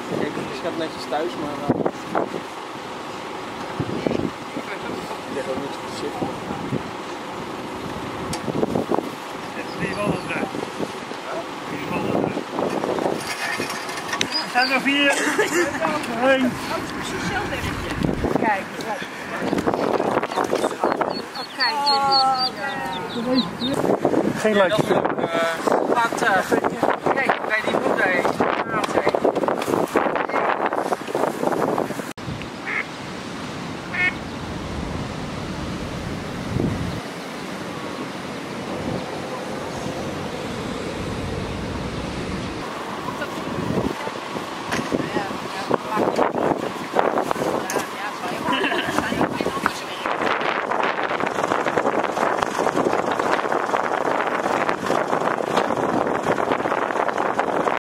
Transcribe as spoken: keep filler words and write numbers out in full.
Kijk, het gaat netjes thuis, maar... Uh, ik leg ook niks op de shit. Die ballen eruit. Die ballen eruit. Er zijn er vier. Heen. Precies zo werkje. Kijk. Geen lijntje. Wat, uh, kijk, bij die moeder.